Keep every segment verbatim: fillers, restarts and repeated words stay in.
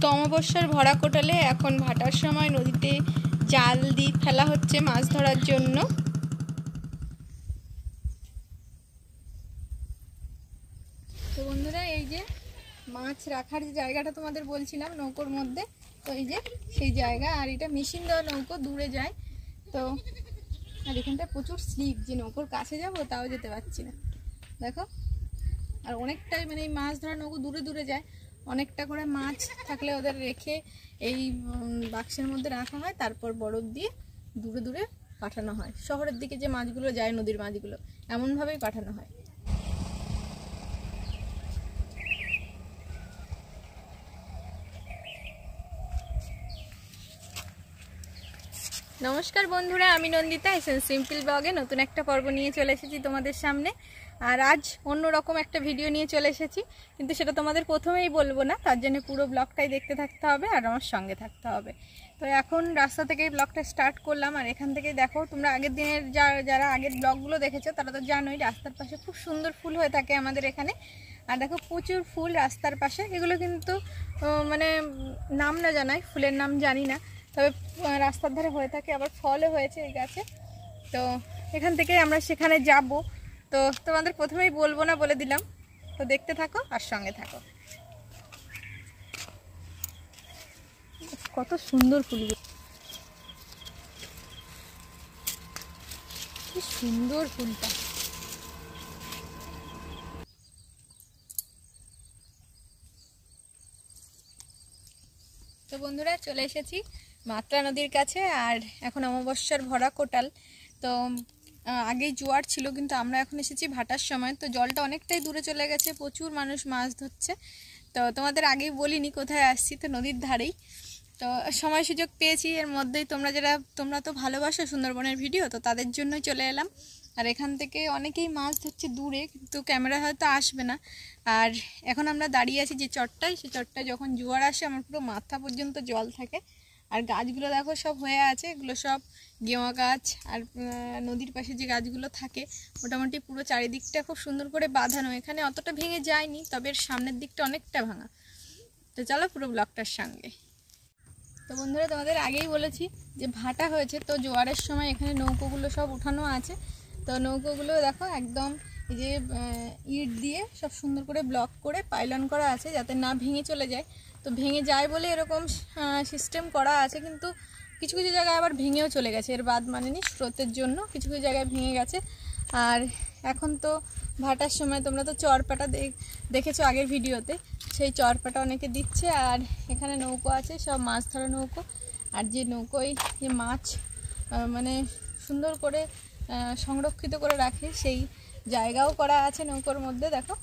তো অমাবস্যার ভরা কোটালে এখন ভাটার সময় নদীতে জাল দিয়ে ফেলা হচ্ছে মাছ ধরার জন্য। তো বন্ধুরা, এই যে মাছ রাখার যে জায়গাটা তোমাদের বলছিলাম নৌকোর মধ্যে, তো এই যে সেই জায়গা, আর এটা মেশিন দেওয়া নৌকো, দূরে যায়। তো আর এখানটা প্রচুর স্লিপ, যে নৌকোর কাছে যাব তাও যেতে পারছি না, দেখো। আর অনেকটাই মানে এই মাছ ধরা নৌকো দূরে দূরে যায়, অনেকটা করে মাছ থাকলে ওদের রেখে এই বাক্সের মধ্যে রাখা হয়, তারপর বরফ দিয়ে দূরে দূরে পাঠানো হয়। শহরের দিকে যে মাছগুলো যায়, নদীর মাছগুলো, এমনভাবেই পাঠানো হয়। নমস্কার বন্ধুরা, আমি নন্দিতা, এস এন সিম্পল ব্লগে নতুন একটা পর্ব নিয়ে চলে এসেছি তোমাদের সামনে। আর আজ অন্যরকম একটা ভিডিও নিয়ে চলে এসেছি, কিন্তু সেটা তোমাদের প্রথমেই বলবো না, তার জন্য পুরো ব্লগটাই দেখতে থাকতে হবে আর আমার সঙ্গে থাকতে হবে। তো এখন রাস্তা থেকেই ব্লগটা স্টার্ট করলাম। আর এখান থেকে দেখো, তোমরা আগের দিনের যা যারা আগের ব্লগগুলো দেখেছো তারা তো জানোই, রাস্তার পাশে খুব সুন্দর ফুল হয়ে থাকে আমাদের এখানে। আর দেখো প্রচুর ফুল রাস্তার পাশে, এগুলো কিন্তু মানে নাম না জানাই, ফুলের নাম জানি না, তবে রাস্তার ধারে হয়ে থাকে, আবার ফলও হয়েছে এই গাছে। তো এখান থেকে আমরা সেখানে যাব, তো তোমাদের প্রথমেই বলবো না, বলে দিলাম। তো দেখতে থাকো আর সঙ্গে থাকো। কত সুন্দর ফুলগুলো, কি সুন্দর ফুলটা। তো বন্ধুরা, চলে এসেছি মাত্রা নদীর কাছে। আর এখন অমাবস্যার ভরা কোটাল, তো আগেই জোয়ার ছিল, কিন্তু আমরা এখন এসেছি ভাটার সময়। তো জলটা অনেকটাই দূরে চলে গেছে, প্রচুর মানুষ মাছ ধরছে। তো তোমাদের আগেই বলিনি কোথায় আসছি, তো নদীর ধারেই। তো সময় সুযোগ পেয়েছি, এর মধ্যেই তোমরা যারা তোমরা তো ভালোবাসো সুন্দরবনের ভিডিও, তো তাদের জন্যই চলে এলাম। আর এখান থেকে অনেকেই মাছ ধরছে দূরে, কিন্তু ক্যামেরা হয়তো আসবে না। আর এখন আমরা দাঁড়িয়ে আছি যে চটটায়, সেই চটটায় যখন জোয়ার আসে আমার পুরো মাথা পর্যন্ত জল থাকে। আর গাছগুলো দেখো সব হয়ে আছে, এগুলো সব গেওয়া গাছ। আর নদীর পাশে যে গাছগুলো থাকে মোটামুটি পুরো চারিদিকটা খুব সুন্দর করে বাঁধানো। এখানে অতটা ভেঙে যায়নি, তবে সামনের দিকটা অনেকটা ভাঙা। তো চলো পুরো ব্লগটার সঙ্গে। তো বন্ধুরা, তোমাদের আগেই বলেছি যে ভাটা হয়েছে, তো জোয়ারের সময় এখানে নৌকোগুলো সব উঠানো আছে। তো নৌকোগুলো দেখো একদম এই যে ইট দিয়ে সব সুন্দর করে ব্লক করে পাইলন করা আছে, যাতে না ভেঙে চলে যায়। তো ভেঙে যায় বলে এরকম সিস্টেম করা আছে, কিন্তু কিছু কিছু জায়গায় আবার ভেঙেও চলে গেছে, এর বাদ মানেনি, স্রোতের জন্য কিছু কিছু জায়গায় ভেঙে গেছে। আর এখন তো ভাটার সময় তোমরা তো চরপাটা দেখেছো আগের ভিডিওতে, সেই চরপাটা অনেকে দিচ্ছে। আর এখানে নৌকো আছে, সব মাছ ধরা নৌকো। আর যে নৌকোয় যে মাছ মানে সুন্দর করে সংরক্ষিত করে রাখে, সেই জায়গাও করা আছে নৌকোর মধ্যে, দেখো।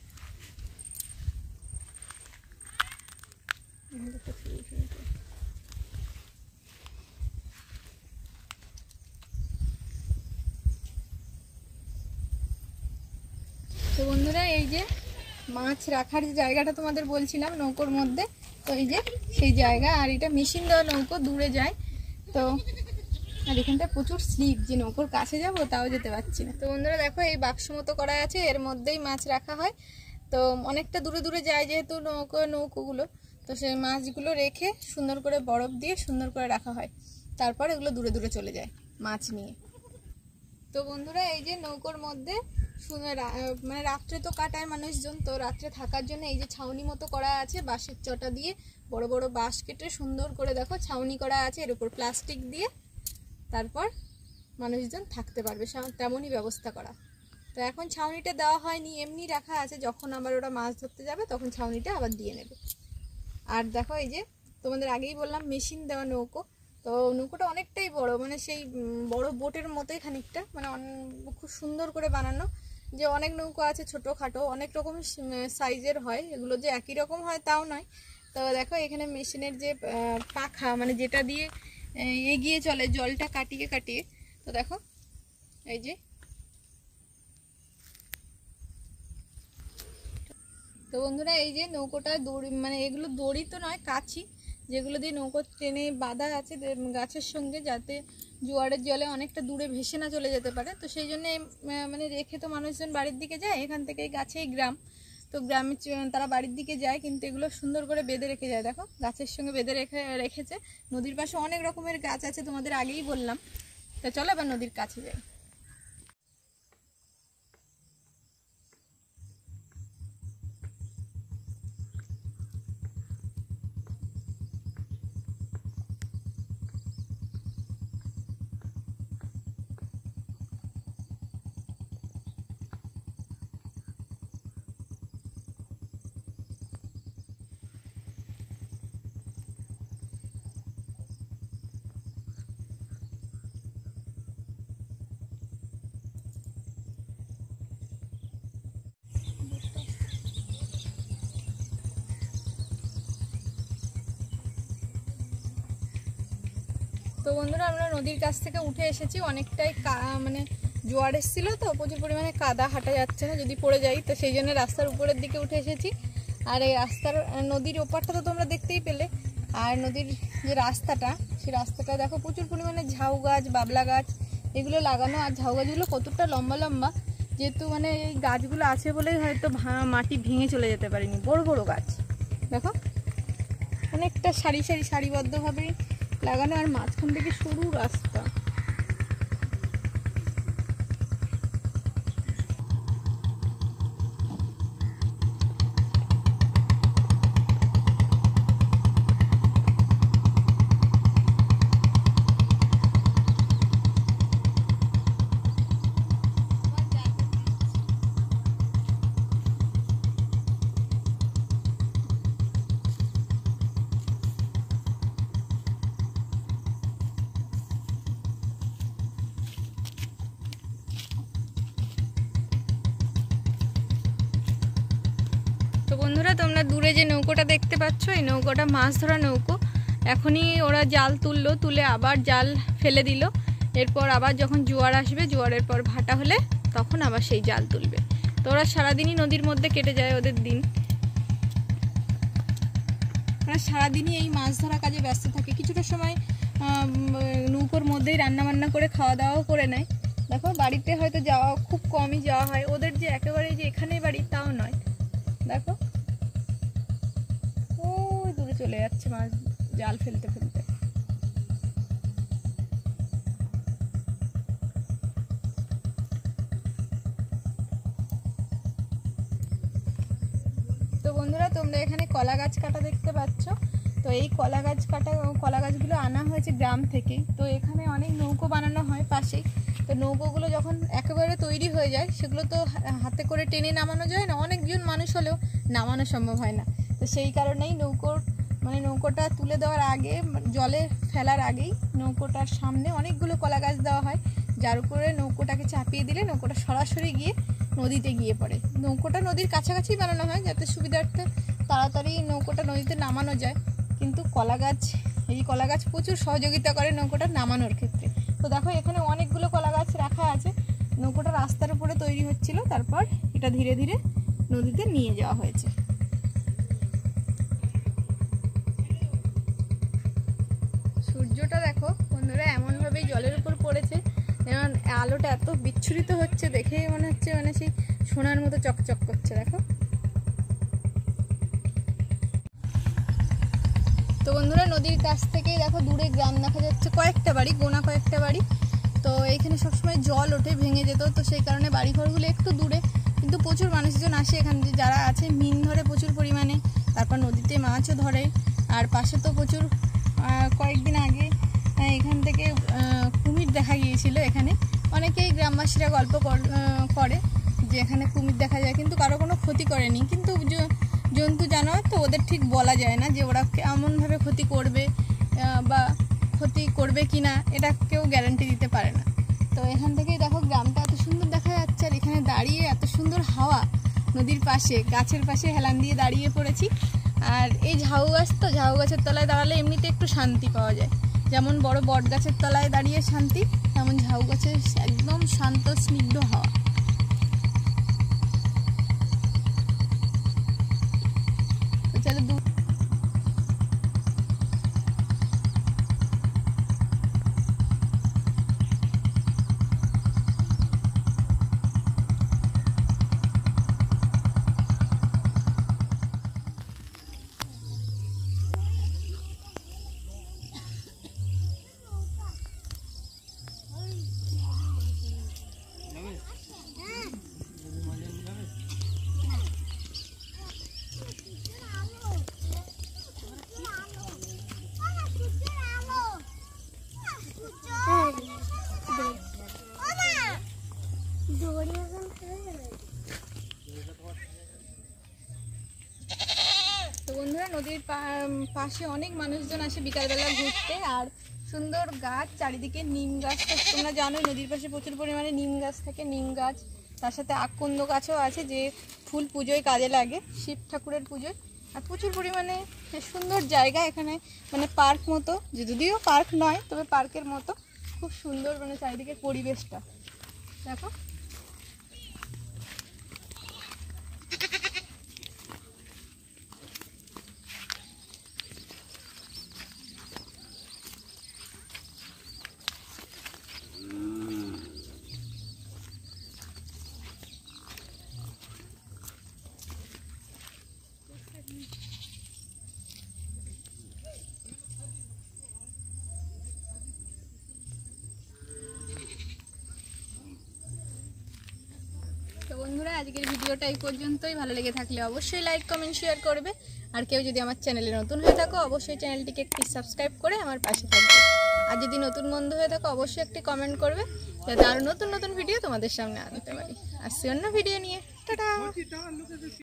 তো বন্ধুরা, এই যে মাছ রাখার যে জায়গাটা তোমাদের বলছিলাম নৌকোর মধ্যে, তো এই যে সেই জায়গা। আর এটা মেশিন দেওয়া নৌকো, দূরে যায়। তো আর এখানটা প্রচুর স্লিপ, যে নৌকোর কাছে যাব তাও যেতে পারছি না। তো বন্ধুরা দেখো, এই বাক্স মতো করা আছে, এর মধ্যেই মাছ রাখা হয়। তো অনেকটা দূরে দূরে যায় যেহেতু নৌকো নৌকোগুলো, তো সেই মাছগুলো রেখে সুন্দর করে বরফ দিয়ে সুন্দর করে রাখা হয়, তারপর এগুলো দূরে দূরে চলে যায় মাছ নিয়ে। তো বন্ধুরা, এই যে নৌকোর মধ্যে মানে রাত্রে তো কাটায় মানুষজন, তো রাত্রে থাকার জন্য এই যে ছাউনি মতো করা আছে, বাঁশের চটা দিয়ে বড় বড় বাঁশ কেটে সুন্দর করে দেখো ছাউনি করা আছে, এর উপর প্লাস্টিক দিয়ে তারপর মানুষজন থাকতে পারবে, তেমনই ব্যবস্থা করা। তো এখন ছাউনিটা দেওয়া হয়নি, এমনি রাখা আছে, যখন আবার ওরা মাছ ধরতে যাবে তখন ছাউনিটা আবার দিয়ে নেবে। আর দেখো, এই যে তোমাদের আগেই বললাম মেশিন দেওয়া নৌকো, তো নৌকোটা অনেকটাই বড়, মানে সেই বড় বোটের মতোই খানিকটা, মানে খুব সুন্দর করে বানানো। যে অনেক নৌকো আছে ছোটোখাটো, অনেক রকম সাইজের হয়, এগুলো যে একই রকম হয় তাও নয়। তো দেখো এখানে মেশিনের যে পাখা, মানে যেটা দিয়ে এগিয়ে চলে জলটা কাটিয়ে কাটিয়ে, তো দেখো এই যে। তো বন্ধুরা, এই যে নৌকোটা দড়ি, মানে এগুলো দড়ি তো নয়, কাছি, যেগুলো দিয়ে নৌকো টেনে বাঁধা আছে গাছের সঙ্গে, যাতে জোয়ারের জলে অনেকটা দূরে ভেসে না চলে যেতে পারে। তো সেই জন্য মানে রেখে তো মানুষজন বাড়ির দিকে যায়, এখান থেকে গাছেই গ্রাম, তো তো গ্রামে তারা বাড়ির দিকে যায়, কিন্তু এগুলো সুন্দর করে বেঁধে রেখে যায়। দেখো গাছের সঙ্গে বেঁধে রেখে রেখেছে। নদীর পাশে অনেক রকমের গাছ আছে, তোমাদের আগেই বললাম। তো চলো এবার নদীর কাছে যাই। তো বন্ধুরা আমরা নদীর কাছ থেকে উঠে এসেছি, অনেকটাই মানে জোয়ার এসেছিলো তো প্রচুর পরিমাণে কাদা, হাঁটা যাচ্ছে না যদি পড়ে যাই, তো সেই জন্য রাস্তার উপরের দিকে উঠে এসেছি। আর এই রাস্তার নদীর ওপারটা তো তোমরা দেখতেই পেলে, আর নদীর যে রাস্তাটা সেই রাস্তাটা দেখো প্রচুর পরিমাণে ঝাউ গাছ, বাবলা গাছ এগুলো লাগানো। আর ঝাউ গাছগুলো কতটা লম্বা লম্বা, যেহেতু মানে এই গাছগুলো আছে বলেই হয়তো মাটি ভেঙে চলে যেতে পারেনি। বড় বড় গাছ দেখো, অনেকটা সারি সারি সারিবদ্ধভাবেই লাগানো, আর মাঝখান থেকে সরু রাস্তা। বন্ধুরা তোমরা দূরে যে নৌকোটা দেখতে পাচ্ছ, এই নৌকোটা মাছ ধরা নৌকো। এখনই ওরা জাল তুললো, তুলে আবার জাল ফেলে দিল। এরপর আবার যখন জোয়ার আসবে, জোয়ারের পর ভাটা হলে তখন আবার সেই জাল তুলবে। তো ওরা সারাদিনই নদীর মধ্যে কেটে যায় ওদের দিন। ওরা সারাদিনই এই মাছ ধরা কাজে ব্যস্ত থাকে। কিছুটা সময় নৌকোর মধ্যেই রান্না বান্না করে খাওয়া দাওয়াও করে নেয়। দেখো বাড়িতে হয়তো যাওয়া খুব কমই যাওয়া হয় ওদের, যে একেবারে যে এখানেই বাড়ি তাও নয়। দেখো ওই দূরে চলে যাচ্ছে মাছ জাল ফেলতে ফেলতে। তো বন্ধুরা তোমরা এখানে কলা গাছ কাটা দেখতে পাচ্ছ। তো এই কলা গাছ কাটা কলা গাছগুলো আনা হয়েছে গ্রাম থেকে। তো এখানে অনেক নৌকো বানানো হয় পাশেই। তো নৌকোগুলো যখন একেবারে তৈরি হয়ে যায়, সেগুলো তো হাতে করে টেনে নামানো যায় না, অনেকজন মানুষ হলেও নামানো সম্ভব হয় না। তো সেই কারণেই নৌকোর মানে নৌকোটা তুলে দেওয়ার আগে, জলে ফেলার আগেই নৌকোটার সামনে অনেকগুলো কলা গাছ দেওয়া হয়, যার উপরে নৌকোটাকে চাপিয়ে দিলে নৌকোটা সরাসরি গিয়ে নদীতে গিয়ে পড়ে। নৌকোটা নদীর কাছাকাছি বানানো হয় যাতে সুবিধার্থে তাড়াতাড়ি নৌকোটা নদীতে নামানো যায়। কিন্তু কলা গাছ এই কলা গাছ প্রচুর সহযোগিতা করে নৌকোটা নামানোর ক্ষেত্রে। তো দেখো এখানে অনেকগুলো কলা গাছ রাখা আছে। নৌকোটা রাস্তার উপরে তৈরি হচ্ছিল, তারপর এটা ধীরে ধীরে নদীতে নিয়ে যাওয়া হয়েছে। সূর্যটা দেখো বন্ধুরা এমনভাবেই জলের উপর পড়েছে, যেমন আলোটা এত বিচ্ছুরিত হচ্ছে, দেখেই মনে হচ্ছে মানে সেই সোনার মতো চকচক করছে। দেখো তো বন্ধুরা নদীর কাছ থেকেই দেখো দূরে গ্রাম দেখা যাচ্ছে, কয়েকটা বাড়ি, গোনা কয়েকটা বাড়ি। তো এইখানে সবসময় জল ওঠে, ভেঙে যেত, তো সেই কারণে বাড়িঘরগুলো একটু দূরে, কিন্তু প্রচুর মানুষজন আসে এখানে। যারা আছে মিন ধরে প্রচুর পরিমাণে, তারপর নদীতে মাছও ধরে। আর পাশে তো প্রচুর কয়েকদিন আগে এখান থেকে কুমির দেখা গিয়েছিল। এখানে অনেকেই গ্রামবাসীরা গল্প করে যে এখানে কুমির দেখা যায়, কিন্তু কারো কোনো ক্ষতি করেনি। কিন্তু জন্তু জানোয়ার তো, ওদের ঠিক বলা যায় না যে ওরা এমনভাবে ক্ষতি করবে বা ক্ষতি করবে কি না, এটা কেউ গ্যারান্টি দিতে পারে না। তো এখান থেকেই দেখো গ্রামটা এত সুন্দর দেখা যাচ্ছে। আর এখানে দাঁড়িয়ে এত সুন্দর হাওয়া, নদীর পাশে গাছের পাশে হেলান দিয়ে দাঁড়িয়ে পড়েছি। আর এই ঝাউ গাছ, তো ঝাউ গাছের তলায় দাঁড়ালে এমনিতে একটু শান্তি পাওয়া যায়। যেমন বড় বট গাছের তলায় দাঁড়িয়ে শান্তি, তেমন ঝাউ গাছের একদম শান্ত স্নিগ্ধ হাওয়া। বন্ধুরা, নদীর পাশে অনেক মানুষজন আসে বিকালবেলা ঘুরতে। আর সুন্দর গাছ চারিদিকে, নিম গাছ তোমরা জানো নদীর পাশে প্রচুর পরিমাণে নিম গাছ থাকে। নিম গাছ, তার সাথে আকন্দ গাছও আছে যে ফুল পুজোয় কাজে লাগে, শিব ঠাকুরের পুজোয়। আর প্রচুর পরিমাণে সুন্দর জায়গা এখানে, মানে পার্ক মতো, যদিও পার্ক নয় তবে পার্কের মতো খুব সুন্দর, মানে চারিদিকে পরিবেশটা দেখো। তো বন্ধুরা, আজকের ভিডিওটা এই পর্যন্তই। ভালো লেগে থাকলে অবশ্যই লাইক কমেন্ট শেয়ার করবে। আর কেউ যদি আমার চ্যানেলে নতুন হয়ে থাকো অবশ্যই চ্যানেলটিকে একটি সাবস্ক্রাইব করে আমার পাশে থাকবে। আর যদি নতুন বন্ধু হয়ে থাকো অবশ্যই একটি কমেন্ট করবে, যাতে আরও নতুন নতুন ভিডিও তোমাদের সামনে আনতে পারি। আসছি অন্য ভিডিও নিয়ে। টাটা।